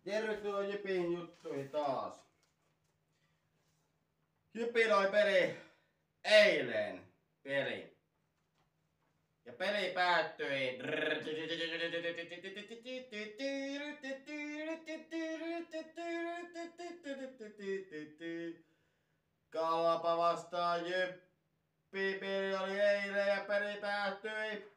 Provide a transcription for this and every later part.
Tervetuloa Jypin juttuihin taas. Jyppi loi peli eilen peli. Ja peli päättyi Kalpa vastaan Jyppi. Peli oli eilen ja peli päättyi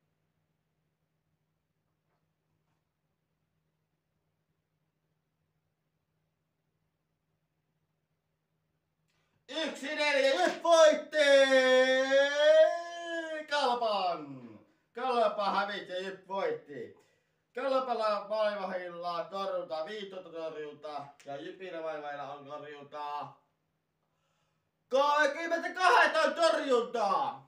1-4, Jyp voitti! Kalpan! Kalpa hävisi ja Jyp voitti. Kalpalla maivahilla torjunta, 15 torjunta ja Jypillä maivahilla on torjuntaa 32 torjuntaa!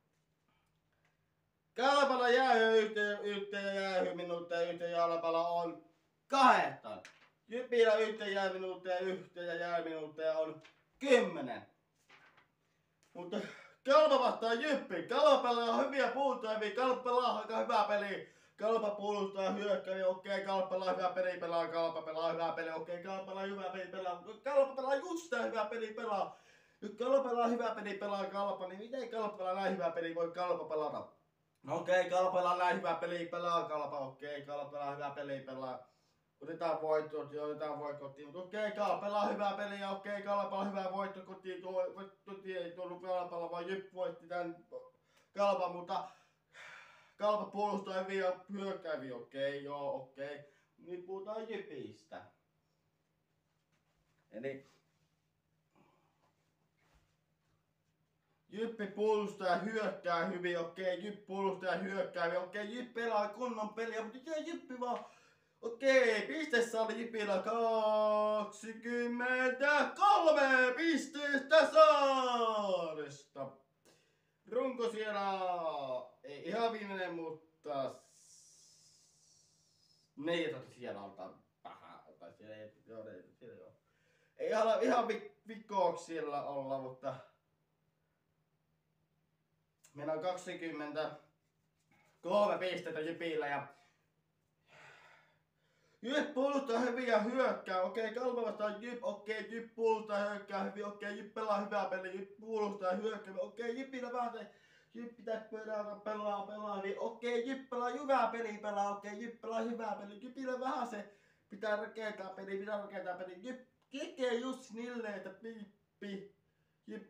Kalpalla jäähy yhteen jäähyminuuttia yhteen Jalpalla on 8. Jypillä yhteen jääminuuttia yhteen ja jääminuuttia on 10. Mutta Kalpa vastaa Jyppi. Kalpalla on hyviä puoltoimia. Kalpa pelaa aika hyvää peliä. Kalpa puolustaa hyökkäyä. Okei, Kalpa pelaa hyvää peliä pelaa. Kalpa pelaa hyvää peliä. Okei, Kalpa pelaa hyvää peliä pelaa. Kalpa pelaa just sitä hyvää peliä pelaa. Nyt Kalpa pelaa hyvää peliä pelaa Kalpa, niin miten Kalpa pelaa näin hyvää peliä voi Kalpa pelata? No okei, Kalpa pelaa näin hyvää peliä pelaa Kalpa. Okei, Kalpa pelaa hyvää peliä pelaa. Otetaan voitto, otetaan voitto kotiin. Mutta okei, Kalpa pelaa hyvää peliä. Okei, Kalpa pelaa hyvää voitto kotiin. Kotiin ei tullut Kalpalla, vaan Jyp voitti tän Kalpan, mutta Kalpa puolustaa hyvin ja hyökkää hyvin. Okei, joo, okei. Nyt puhutaan Jypistä. Eli Jyppi puolustaa ja hyökkää hyvin. Okei, Jyp puolustaa ja hyökkää hyvin. Okei, Jyp pelaa kunnon peliä, mutta Jyppi vaan. Okei, pistessä oli Jypillä 23 pistettä saaresta. Runko siellä ei ihan viimeinen, mutta 14 siellä on vähän. Tai siellä ei ihan vikkooksi siellä olla, mutta meillä on 23 pistettä Jypillä ja Jyp puolustaa hyvin ja hyökkää. Okei, Kalpa vastaan Jyp. Okei, Jyp puolustaa ja hyökkää hyvin. Okei, Jyp pelaa hyvää peliä. Jyp puolustaa ja hyökkää. Okei, Jypillä vähän se. Jyp pitää pelaa hyvin. Okei, Jyp pelaa hyvää peliä pelaa. Okei, Jyp pelaa hyvää peliä. Jypillä vähän se. Pitää rakentaa peliä. Jyp tekee just niille, että piippi. Jyp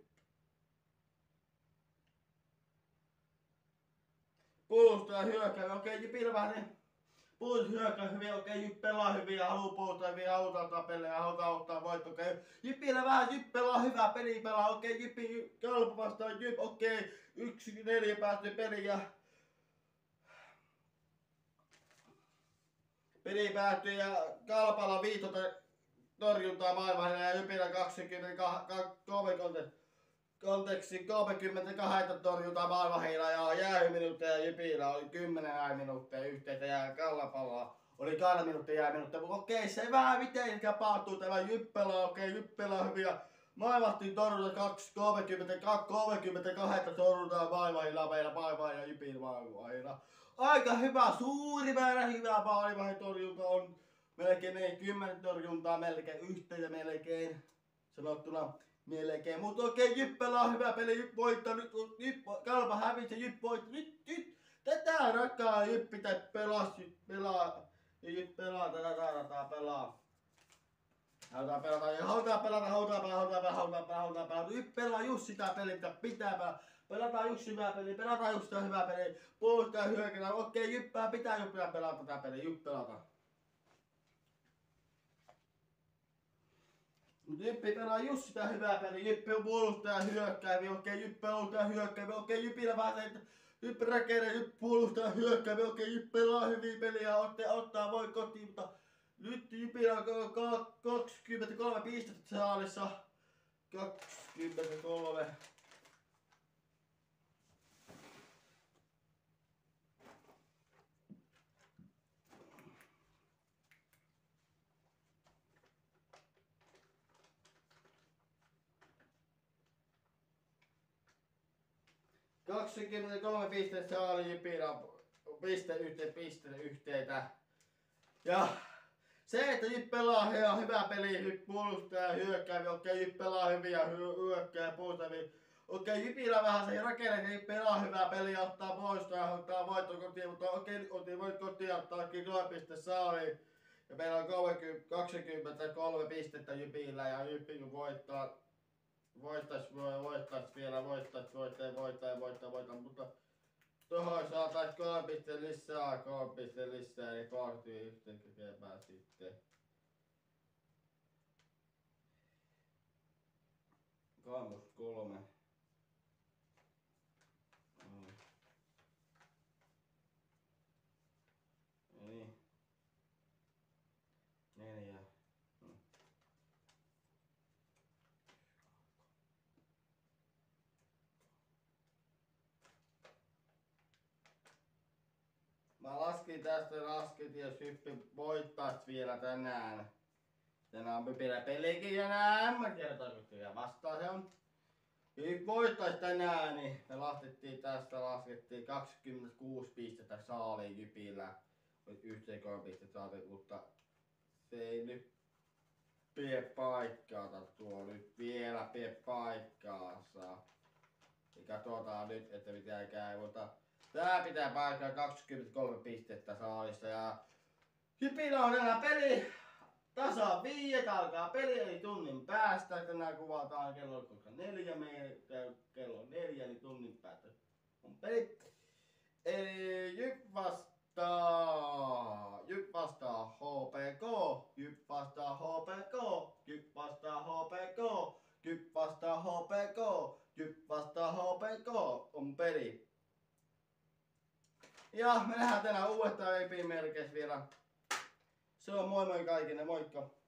puolustaa ja hyökkää. Okei, Jypillä vähän se. Puolustus hyökkää hyvin, okei, Jyp pelaa hyvin ja haluu puolustaa hyvin, halutaan ottaa pelejä, halutaan ottaa voitto, okei. Jypillä vähän, Jyp pelaa hyvää peliä pelaa, okei, Jyppi Kalpa vastaan Jyp, okei, 1-4 päätty peli ja peli päättyi ja Kalpalla 15 torjuntaa maailmalla ja Jypillä 32 torjuntaa maailmahilla ja jäähyminuutteja Jypillä oli 10 jäähyminuutteja yhteensä ja Kalpalla oli 2 minuuttia jäähyminuutteja. Mutta okei, se vähän miten kapautuu tämä Jyp pelaa, okei, Jyp pelaa hyvin ja maivahtiin torjunta 32 torjuntaa maailmahilla meillä maailmahilla ja Jypin maailmahilla. Aika hyvä, suuri määrä hyvää maailmahin torjunta on melkein 10 torjuntaa melkein yhteensä melkein sanottuna. Melkein, mutta okei, Jyp pelaa hyvä peli, Jyp voittaa, nyt Kalpa hävisi, Jyp voittaa, nyt, tätä rakkaa Jyp pitää pelaa, Jyp pelaa, tätä pelaa. Halutaan pelata, Jyp pelaa just sitä peliä, mitä pitää pelata. Pelataan just hyvää peliä, pelataan just sitä hyvää peliä, puolustaa hyökätään, okei, Jyppää pitää Jyppää pelata tätä peliä, Jyp pelataan. Jyppi pelaa just sitä hyvää peliä, Jyppi on puolustaja hyökkäävi, okei, Jyppi puolustaa hyökkäävi, okei, Jypillä vähän se, että Jyppi rakenee, Jyppi puolustaa hyökkäävi, okei, Jyppi pelaa hyvin peliä, ottaa voi kotiin, mutta nyt Jypillä on 23 pistettä saalissa, 23. Pistettä saali Jypillä piste yhteen. Ja Se, että Jyp pelaa ihan hyvä peli, puolustaa ja hyökkää, okei Jyp pelaa hyviä hyökkää ja puolustaa. Okei, Jypillä vähän se rakenne, Jyp pelaa hyvää peliä, ottaa poistoa ja ottaa voitto kotiin, mutta okei, voi kotiin ottaakin 3 pistettä saaliin. Ja meillä on 23 pistettä Jypillä ja Jyppi kun voittais vielä, mutta tuohon saatais 3 pistettä lisää, eli 31 tekemään sitten. 3. Niin. 4. Mä laskin, jos Hyppi voittais vielä tänään. Tänään on Hypillä pelikin tänään. Mä tiedän tarkoittaa vastaan se on. Jos voittais tänään, niin me laskettiin 26 pistettä saaliin Jypillä. Yhteen 3 pistettä saatiin, mutta se ei nyt pidä paikkaansa tuo nyt vielä pidä paikkaansa. Ja katsotaan nyt, että mitä käy, mutta tää pitää paikkaa 23 pistettä saalista ja Jypillä on enää peli. Tasa 5 alkaa peli eli tunnin päästä. Tänään kuvataan kello 4, kello 4 eli tunnin päästä on peli. Eli Jyp vastaa HPK, Jyp vastaa HPK, Jyp vastaa HPK, Jyp vastaa HPK, Jyp vastaa HPK on peli. Ja me nähdään tänään uudestaan epimerkeissä vielä. Se on moi moi kaikille, moikka!